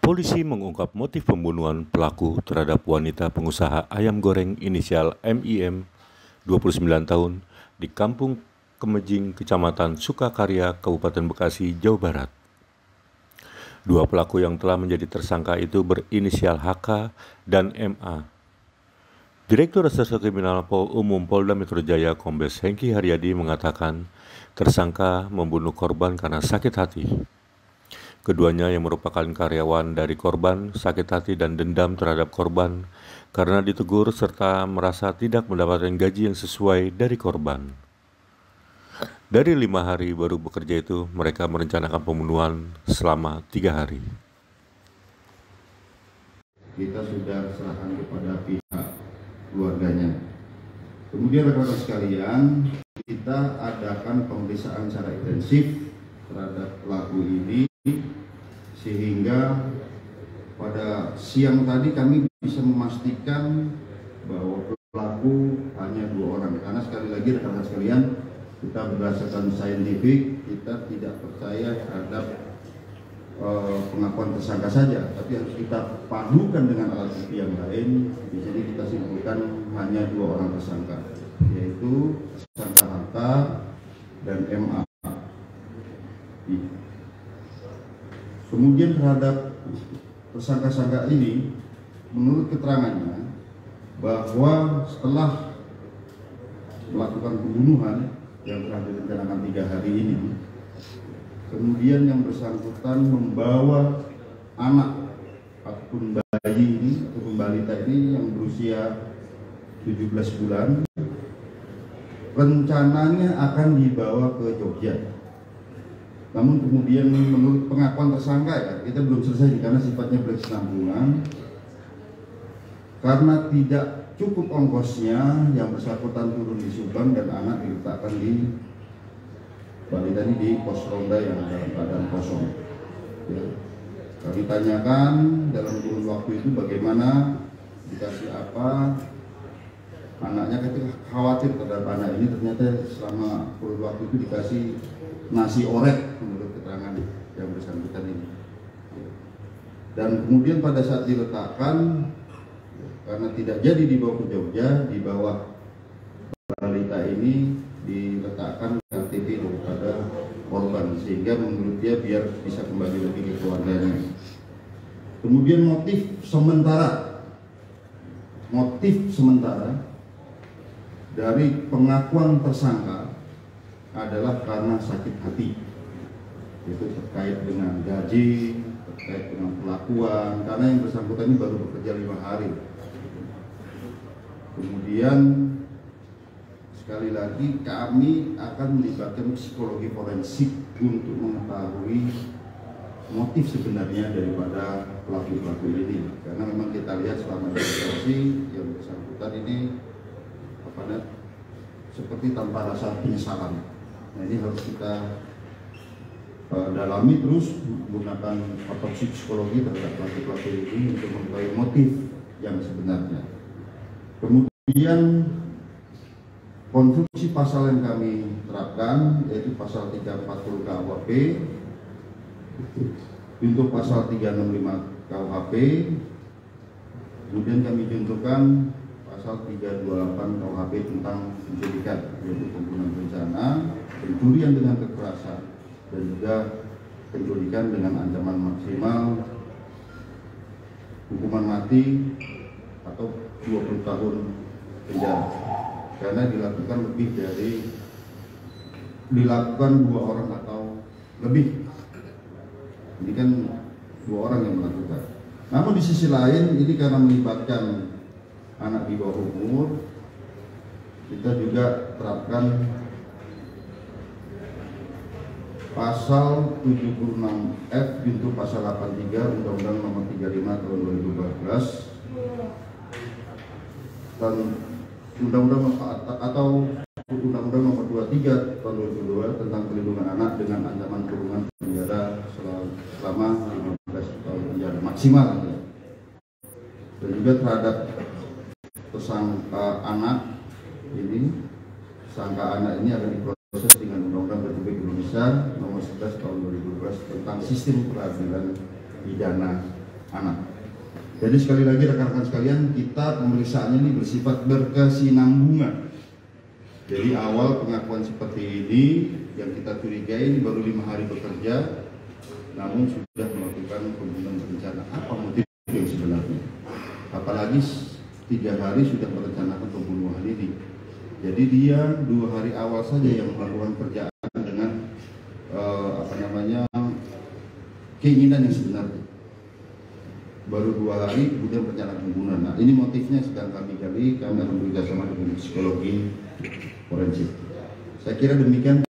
Polisi mengungkap motif pembunuhan pelaku terhadap wanita pengusaha ayam goreng inisial MIM, 29 tahun, di Kampung Kemejing, Kecamatan Sukakarya, Kabupaten Bekasi, Jawa Barat. Dua pelaku yang telah menjadi tersangka itu berinisial HK dan MA. Direktur Reserse Kriminal Umum Polda Metro Jaya Kombes Hengki Haryadi mengatakan tersangka membunuh korban karena sakit hati. Keduanya yang merupakan karyawan dari korban sakit hati dan dendam terhadap korban karena ditegur serta merasa tidak mendapatkan gaji yang sesuai dari korban. Dari 5 hari baru bekerja itu, mereka merencanakan pembunuhan selama 3 hari. Kita sudah serahkan kepada pihak keluarganya. Kemudian rekan-rekan sekalian, kita adakan pemeriksaan secara intensif terhadap pelaku ini, sehingga pada siang tadi kami bisa memastikan bahwa pelaku hanya 2 orang. Karena sekali lagi rekan-rekan sekalian, kita berdasarkan saintifik, kita tidak percaya terhadap pengakuan tersangka saja, tapi harus kita padukan dengan alat bukti yang lain. Di sini kita simpulkan hanya 2 orang tersangka, yaitu tersangka HK dan MA. Kemudian terhadap tersangka-tersangka ini, menurut keterangannya, bahwa setelah melakukan pembunuhan yang telah direncanakan 3 hari ini, kemudian yang bersangkutan membawa anak ataupun bayi ini, ataupun balita ini yang berusia 17 bulan, rencananya akan dibawa ke Jogja. Namun kemudian menurut pengakuan tersangka, ya, kita belum selesai karena sifatnya berkesinambungan. Karena tidak cukup ongkosnya, yang bersangkutan turun di Subang dan anak diletakkan di balita ini di pos ronda yang dalam keadaan kosong. Ya. Kami tanyakan dalam kurun waktu itu bagaimana, dikasih apa, anaknya ketika khawatir terhadap anak ini, ternyata selama kurun waktu itu dikasih nasi orek menurut keterangan yang bersangkutan ini. Dan kemudian pada saat diletakkan, karena tidak jadi dibawa ke Jogja, dibawa balita ini diletakkan KTP daripada korban, sehingga menurut dia biar bisa kembali lagi ke keluarganya. Kemudian motif sementara dari pengakuan tersangka adalah karena sakit hati, itu terkait dengan gaji, terkait dengan pelakuan, karena yang bersangkutan ini baru bekerja 5 hari. Kemudian sekali lagi kami akan melibatkan psikologi forensik untuk mengetahui motif sebenarnya daripada pelaku-pelaku ini, karena memang kita lihat selama investigasi yang bersangkutan ini seperti tanpa rasa penyesalan. Nah, ini harus kita dalami terus menggunakan otopsi psikologi terhadap pelaku-pelaku ini untuk mengetahui motif yang sebenarnya. Kemudian konstruksi pasal yang kami terapkan yaitu pasal 340 KUHP, untuk pasal 365 KUHP, kemudian kami juntukan pasal 328 KUHP tentang penculikan, yaitu pembunuhan berencana, pencurian dengan kekerasan, dan juga penculikan dengan ancaman maksimal hukuman mati atau 20 tahun penjara, karena dilakukan 2 orang atau lebih. Ini kan 2 orang yang melakukan. Namun di sisi lain, ini karena melibatkan anak di bawah umur, kita juga terapkan pasal 76F junto pasal 83 Undang-Undang Nomor 35 Tahun 2014 dan Undang-Undang atau Undang-Undang Nomor 23 Tahun 2002 tentang perlindungan anak dengan ancaman kurungan penjara selama 15 tahun penjara maksimal. Dan juga terhadap tersangka anak ini, tersangka anak ini akan diproses dengan Undang-Undang Republik Indonesia Nomor 11 Tahun 2012 tentang sistem peradilan pidana anak. Jadi sekali lagi rekan-rekan sekalian, kita pemeriksaannya ini bersifat berkesinambungan. Jadi awal pengakuan seperti ini yang kita curigai ini baru 5 hari bekerja, namun sudah melakukan pembunuhan berencana. Apa motif yang sebenarnya? Apalagi 3 hari sudah merencanakan pembunuhan ini. Jadi dia 2 hari awal saja yang melakukan kerjaan dengan keinginan yang sebenarnya. Baru 2 hari kemudian rencana pembunuhan. Nah, ini motifnya sedang kami gali, kami akan bekerjasama dengan psikologi forensik. Saya kira demikian.